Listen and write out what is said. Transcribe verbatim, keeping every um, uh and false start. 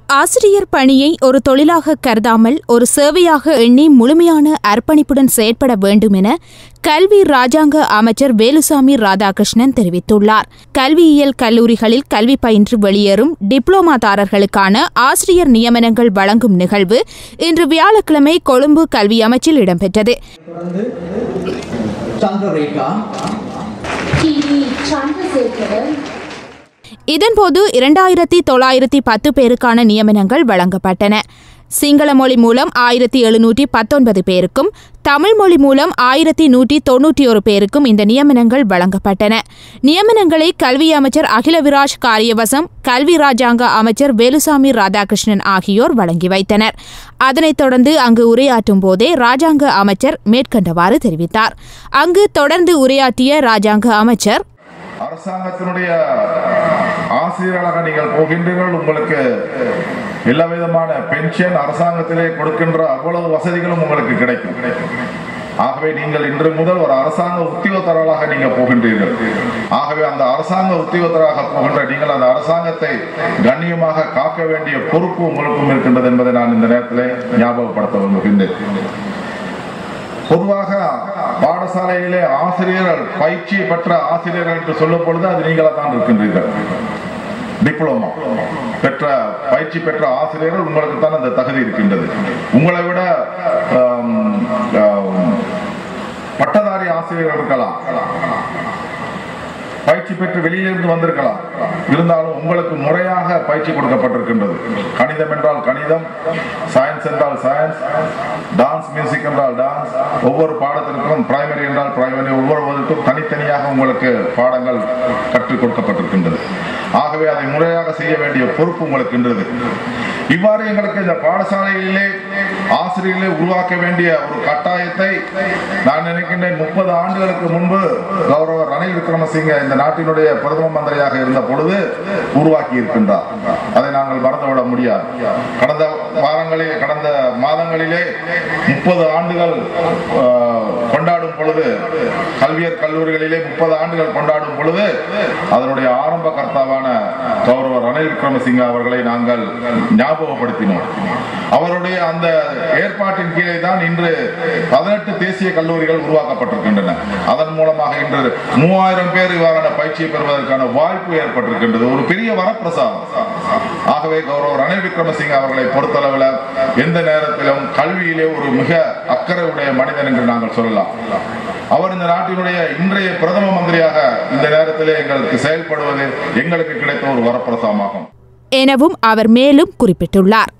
ஆசிரியர் பணியை ஒரு தொழிலாக கருதாமல் ஒரு சேவையாக எண்ணி முழுமையான அர்ப்பணிப்புடன் செயற்பட வேண்டும் என கல்வி ராஜாங்க அமைச்சர் வேலுசாமி ராதாகிருஷ்ணன் தெரிவித்துள்ளார். கல்வியியல் கல்லூரிகளில் கல்வி பயின்று வெளியேறும் டிப்ளோமாதாரர்களுக்கான ஆசிரியர் நியமனங்கள் வழங்கும் நிகழ்வு இன்று வியாழக்கிழமை கொழும்பு கல்வி அமைச்சில் இடம்பெற்றது. இதன்போது இரண்டாயிரத்தி தொள்ளாயிரத்தி பத்து பேருக்கான நியமனங்கள் வழங்கப்பட்டன. சிங்கள மொழி மூலம் ஆயிரத்தி எழுநூற்றி பத்தொன்பது பேருக்கும் தமிழ் மொழி மூலம் ஆயிரத்தி நூற்றி தொன்னூற்றி ஒரு பேருக்கும் இந்த நியமனங்கள் வழங்கப்பட்டன. நியமனங்களை கல்வி அமைச்சர் அகிலவிராஜ் காரியவசம், கல்வி ராஜாங்க அமைச்சர் வேலுசாமி ராதாகிருஷ்ணன் ஆகியோர் வழங்கி வைத்தனர். அதனைத் தொடர்ந்து அங்கு உரையாற்றும் போதே ராஜாங்க அமைச்சர் மேற்கண்டவாறு தெரிவித்தார். அங்கு தொடர்ந்து உரையாற்றிய ராஜாங்க அமைச்சர், அரசாங்கத்தினுடைய ஆசிரியர்களாக நீங்கள் போகின்றீர்கள். உங்களுக்கு எல்லா விதமான பென்ஷன் அரசாங்கத்திலே கொடுக்கின்ற அவ்வளவு வசதிகளும் உங்களுக்கு கிடைக்கும். ஆகவே நீங்கள் இன்று முதல் ஒரு அரசாங்க உத்தியோகத்தராக நீங்கள் போகின்றீர்கள். ஆகவே அந்த அரசாங்க உத்தியோகத்தராக போகின்ற நீங்கள் அந்த அரசாங்கத்தை கண்ணியமாக காக்க வேண்டிய பொறுப்பு உங்களுக்கும் இருக்கின்றது என்பதை நான் இந்த நேரத்தில் ஞாபகப்படுத்த விரும்புகின்றேன். பொதுவாக பாடசாலையிலே ஆசிரியர்கள் பயிற்சி பெற்ற ஆசிரியர்கள் என்று சொல்லும் பொழுது அது நீங்களா தான் இருக்கின்றீர்கள். டிப்ளோமா பெற்ற பயிற்சி பெற்ற ஆசிரியர்கள் உங்களுக்கு தான் அந்த தகுதி இருக்கின்றது. உங்களை விட பட்டதாரி ஆசிரியர்கள் இருக்கலாம், பயிற்சி பெற்று வெளியிலிருந்து வந்திருக்கலாம். இருந்தாலும் உங்களுக்கு முறையாக பயிற்சி கொடுக்கப்பட்டிருக்கின்றது. கணிதம் என்றால் கணிதம், சயின்ஸ் என்றால் சயின்ஸ், டான்ஸ் மியூசிக் என்றால் டான்ஸ், ஒவ்வொரு பாடத்திற்கும் பிரைமரி என்றால் பிரைமரி, ஒவ்வொருவருக்கும் தனித்தனியாக உங்களுக்கு பாடங்கள் கற்றுக் கொடுக்கப்பட்டிருக்கின்றது. ஆகவே அதை முறையாக செய்ய வேண்டிய பொறுப்பு உங்களுக்கு இருந்தது. இவ்வாறு எங்களுக்கு இந்த பாடசாலைகளிலே ஆசிரியர்களை உருவாக்க வேண்டிய ஒரு கட்டாயத்தை நான் நினைக்கின்றேன் முப்பது ஆண்டுகளுக்கு முன்பு கௌரவர் ரணில் விக்ரமசிங்க இந்த நாட்டினுடைய பிரதம மந்திரியாக இருந்த பொழுது உருவாக்கி இருக்கின்றார். அதை நாங்கள் மறந்துவிட முடியாது. கடந்த வாரங்களிலே கடந்த மாதங்களிலே முப்பது ஆண்டுகள் கொண்டாடும் பொழுது, கல்வியற் கல்லூரிகளிலே முப்பது ஆண்டுகள் கொண்டாடும் பொழுது அதனுடைய ஆரம்ப கர்த்தாவான கௌரவர் ரணில் விக்ரமசிங்க அவர்களை நாங்கள் ஞாபகப்படுத்தினோம். அவருடைய அந்த ஏற்பாட்டின் கீழே தான் இன்று பதினெட்டு தேசிய கல்லூரிகள் உருவாக்கப்பட்டிருக்கின்றன. அதன் மூலமாக இன்று மூவாயிரம் பேர் இவ்வாறான பயிற்சியை பெறுவதற்கான வாய்ப்பு ஏற்பட்டிருக்கின்றது. ஒரு பெரிய வரப்பிரசாதம். ஆகவே கௌரவ ரணில் விக்ரமசிங்க அவர்களை பொறுத்தளவில் எந்த நேரத்திலும் கல்வியிலே ஒரு மிக அக்கறை உடைய மனிதன் என்று நாங்கள் சொல்லலாம். அவர் இந்த நாட்டினுடைய இன்றைய பிரதம மந்திரியாக இந்த நேரத்திலே எங்களுக்கு செயல்படுவது எங்களுக்கு கிடைத்த ஒரு வரப்பிரசாதமாகும் எனவும் அவர் மேலும் குறிப்பிட்டுள்ளார்.